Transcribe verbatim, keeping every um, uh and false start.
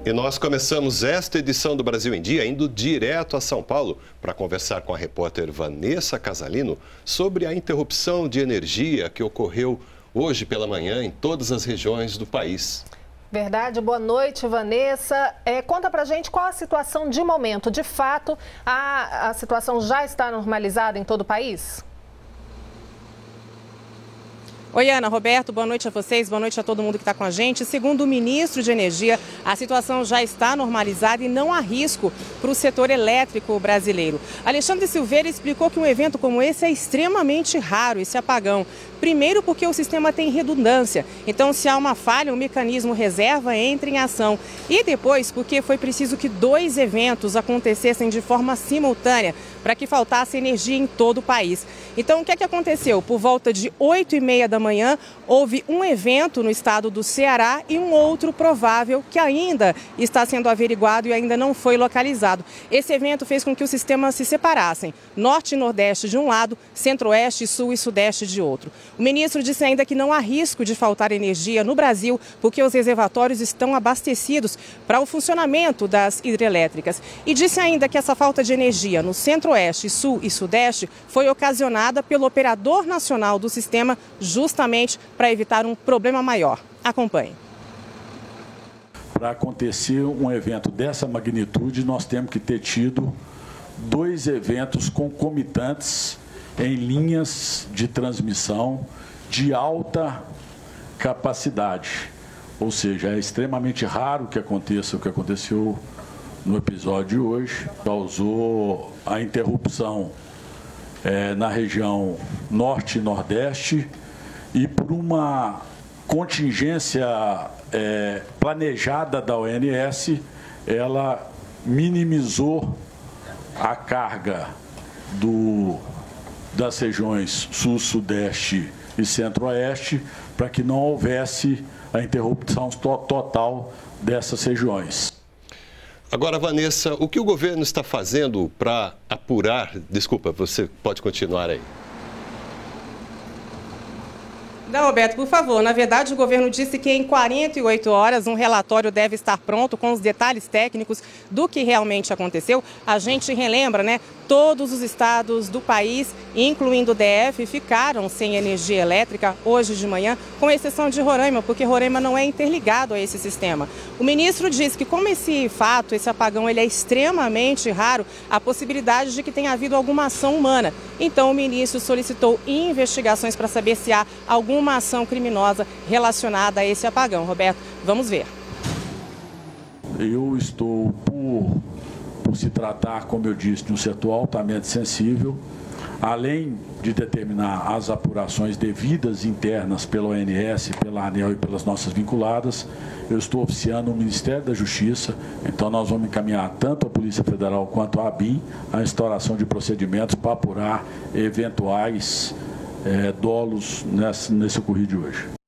E nós começamos esta edição do Brasil em Dia indo direto a São Paulo para conversar com a repórter Vanessa Casalino sobre a interrupção de energia que ocorreu hoje pela manhã em todas as regiões do país. Verdade. Boa noite, Vanessa. É, conta pra gente qual a situação de momento. De fato, a, a situação já está normalizada em todo o país? Oi, Ana, Roberto, boa noite a vocês, boa noite a todo mundo que está com a gente. Segundo o ministro de Energia, a situação já está normalizada e não há risco para o setor elétrico brasileiro. Alexandre Silveira explicou que um evento como esse é extremamente raro, esse apagão. Primeiro porque o sistema tem redundância, então se há uma falha, o mecanismo reserva entra em ação. E depois porque foi preciso que dois eventos acontecessem de forma simultânea para que faltasse energia em todo o país. Então o que é que aconteceu? Por volta de oito e meia da manhã, houve um evento no estado do Ceará e um outro provável que ainda está sendo averiguado e ainda não foi localizado. Esse evento fez com que os sistemas se separassem, norte e nordeste de um lado, centro-oeste, sul e sudeste de outro. O ministro disse ainda que não há risco de faltar energia no Brasil, porque os reservatórios estão abastecidos para o funcionamento das hidrelétricas. E disse ainda que essa falta de energia no centro-oeste, sul e sudeste foi ocasionada pelo operador nacional do sistema, justamente para evitar um problema maior. Acompanhe. Para acontecer um evento dessa magnitude, nós temos que ter tido dois eventos concomitantes em linhas de transmissão de alta capacidade. Ou seja, é extremamente raro que aconteça o que aconteceu no episódio de hoje. Causou a interrupção é, na região norte e nordeste e por uma contingência é, planejada da O N S, ela minimizou a carga do das regiões sul, sudeste e centro-oeste, para que não houvesse a interrupção total dessas regiões. Agora, Vanessa, o que o governo está fazendo para apurar... Desculpa, você pode continuar aí. Não, Roberto, por favor. Na verdade, o governo disse que em quarenta e oito horas um relatório deve estar pronto com os detalhes técnicos do que realmente aconteceu. A gente relembra, né? Todos os estados do país, incluindo o D F, ficaram sem energia elétrica hoje de manhã, com exceção de Roraima, porque Roraima não é interligado a esse sistema. O ministro disse que, como esse fato, esse apagão, ele é extremamente raro, a possibilidade de que tenha havido alguma ação humana. Então, o ministro solicitou investigações para saber se há alguma ação criminosa relacionada a esse apagão. Roberto, vamos ver. Eu estou por... por se tratar, como eu disse, de um setor altamente sensível, além de determinar as apurações devidas internas pela O N S, pela ANEEL e pelas nossas vinculadas, eu estou oficiando o Ministério da Justiça, então nós vamos encaminhar tanto a Polícia Federal quanto a ABIN a instauração de procedimentos para apurar eventuais é, dolos nesse, nesse ocorrido de hoje.